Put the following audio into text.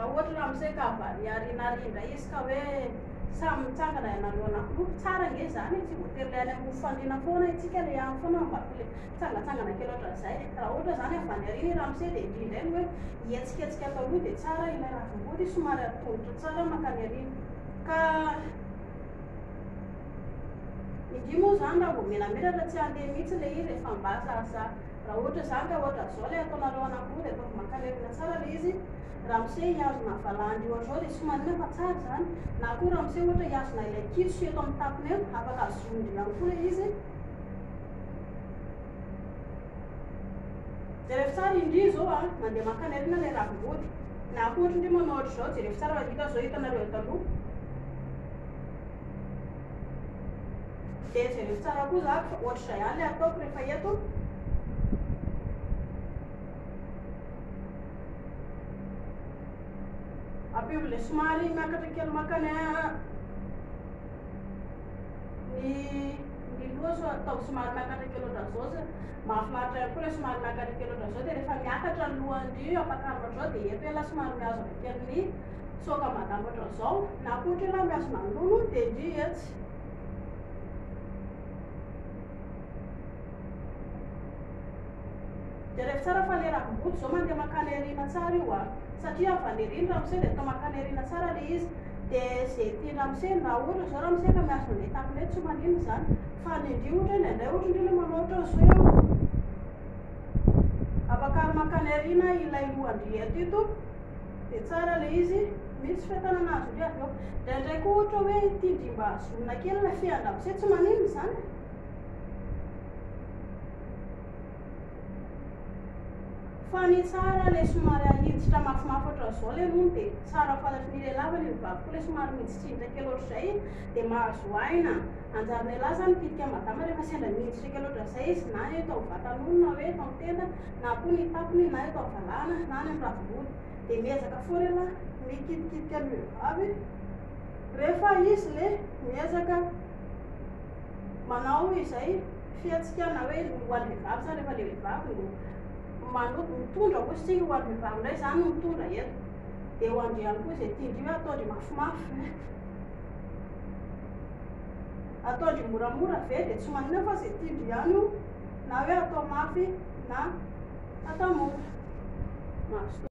raha ohatra amin'izay ka variarinarindra izy ka hoe samy mitsangana ianareo anankiroa tsara nge zany tsy voatery le any amin'ny fandriana foana itsika le any foana mbaile tsangatsangana kely ohatra zay raha ohatra zany avaniariny ramose dia indrindra eny hoe hietsiketsika atao aloha dia tsara ilay ravim-boly somary atongotra tsara makany ariny ka indry moa zany raha vao menameratra tsy handeha mihitsy le izy efa mbasasa raha ohatra zany ka ohatra zao le ataonareo anankiroa dia ataovy makany arina tsara le izy ramose hiazona valandy ohatrao dia somanina fa tsara zany na koa ramose ohatra hiazona ilay kitso eto amin'ny tapiny eo afaka azondry ihany koa le izy jerefy tsara indry zao a mandeha makany arina le ravim-body na koa ohatra indry manao ohatra zao jerefy tsara hita zao hitanareo eto aloha dia jerefy tsara koa za ohatra zay ihany le ataoko rehefa eto ampio le somary miakatra kely makany ny loha so atao somary miakatra kely ohatra zao za mahafinaritra ihany koa le somary miakatra kely ohatra zao dia rehefa miakatra ny lohany ampakarina zao dia eto ela somary miazona kely ny soka madama ohatra zao na koa ohatra ela miazona ny lolo dia indry etsy dia rehefa tsara fa le ravim-body zao mandeha makany arina tsara io a satria avaneriny ramose dia atao makany arina tsara le izy dia zay tia ramose raha ohatra zao ramose ka miazona le tapiny ety tsy manino zany fa ny indry ohatra indray ohatra indry le manao ohatra zao eo apakary makany arina ilay lohandry eto ito dia tsara le izy misy fitanana azy indry avy eo ndraindray koa ohatra hoe tidry mba azonina kely la fian-dramose tsy manino zany fa ny tsara le somary ahiditra mafimafy ohatra zao le nono dia tsara fantatry ny lelava ny vavy koa le somary miditsindra kely ohatra zay dia mahazo aina anjary ny lahy zany pitika madama rehefa sendra miditra kely ohatra zay izy na ny atao vatan'olo na hoe atao tenda na koa ny tapiny na atao valana na ny ravim-body dia miezaka foana ela mikitikitika ny vehivavy rehefa izy le miezaka manao izay fihetsikana hoe ho an'ny vehivavy zany rehefa le vehivavy mitondra ohatsika ho an'ny vehivavy indray zany no mitondra eto dia ho andry ihany koa izay tiandry hoe ataondry mafimafy ataondry moramora ve dia tsy manina fa izay tiandry ihany io na hoe atao mafy na atao mora.